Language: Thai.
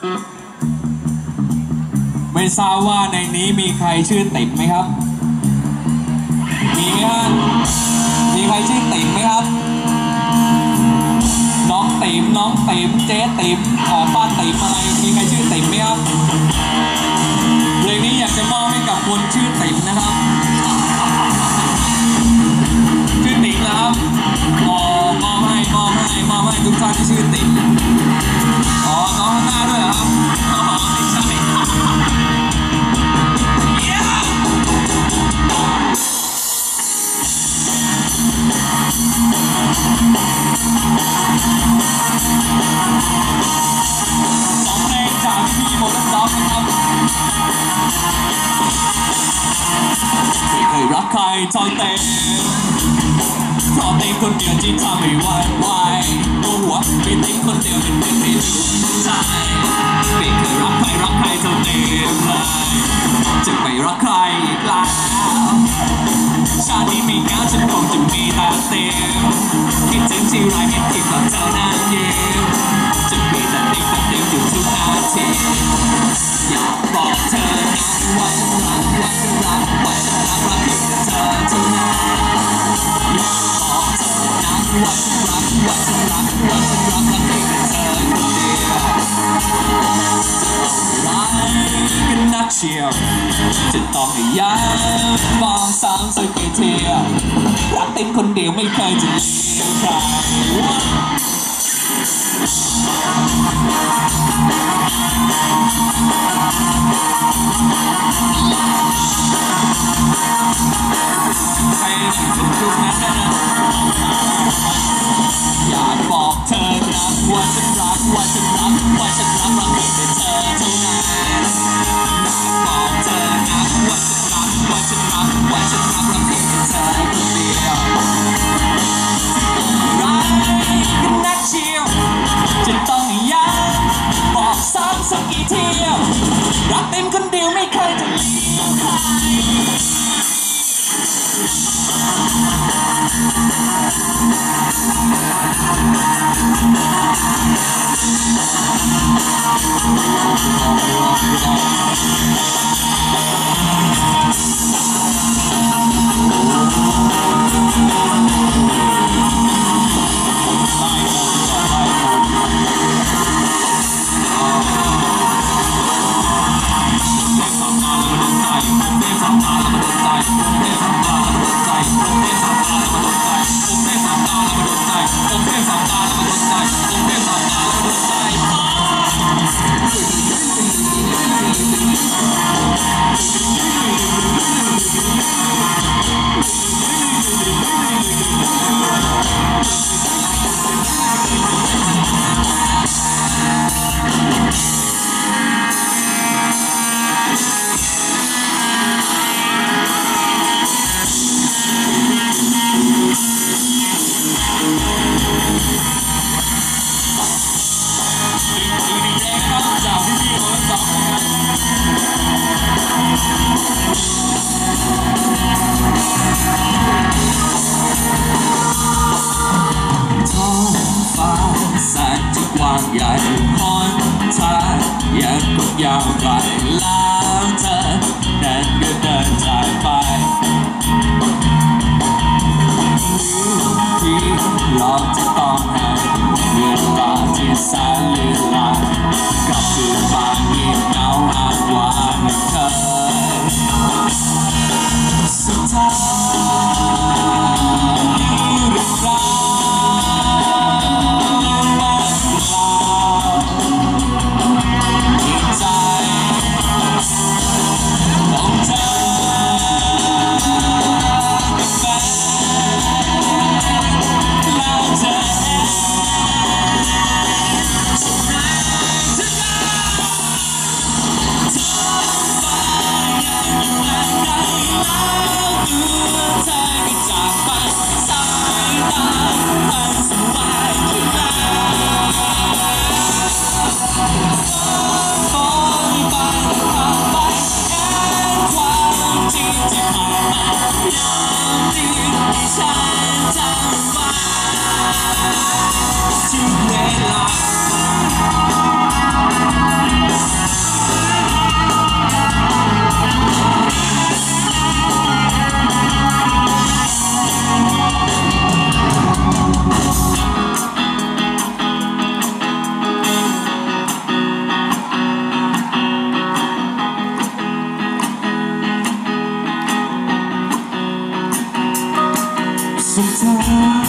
ไม่ทราบว่าในนี้มีใครชื่อติ๋มไหมครับมีไหมฮะมีใครชื่อติ๋มไหมครับน้องติ๋มน้องติ๋มเจ๊ติ๋มป้าติ๋มอะไรมีใครชื่อติ๋มไหมครับเพลงนี้อยากจะมอบให้กับคนชื่อติ๋มนะครับชื่อติ๋มนะครับมอบให้ทุกท่านที่ชื่อติ๋มน้องข้างหน้าด้วยเหรอครับไม่ใช่จากพี่โมนัสด็อกนะครับไม่เคยรักใครเท่าเต็มเพราะเต็มคนเดียวที่ทำให้หวั่นไหวตัวมีเต็มคนเดียวเป็นที่รู้ใจไม่เคยรักใครเท่าเต็มเลยจะไม่รักใครอีกแล้วชาตินี้ไม่เหงาฉันคงจะมีแต่เต็มคิดถึงที่ไรเห็นที่กับเธอนั้นเย็นจะมีแต่เต็มอยู่ทุกนาทีอยากบอกเธอว่าฉันรักเพียงแต่เธอเท่านั้นอยากบอกเธอว่าฉันรักเพียงแต่เธอคนเดียวกันนักเชียวจะต้องให้ย้ำมองซ้ำสักกี่ทีรักเต็มคนเดียวไม่เคยจะลืมใครใครถึงจุดนั้นนะอยากบอกเธอนะว่าฉันรักเพียงแต่เธอเท่านั้นอยากบอกเธอนะว่าฉันรักเพียงแต่เธอคนเดียวรักกันนักเชียวจะต้องย้ำบอกซ้ำสักกี่ทีรักเต็มคนเดียวไม่เคยจะลืมใครใหญ่หนทางยังคงยาวไกลแล้วเธอนั้นก็เดินจากไปที่เราจะต้องให้เวลาที่แสนเลือนลางกลับคืนมาเงียบเหงาอ้างว้างไม่เคยสุดท้ายเรื่องราวสุดท้าย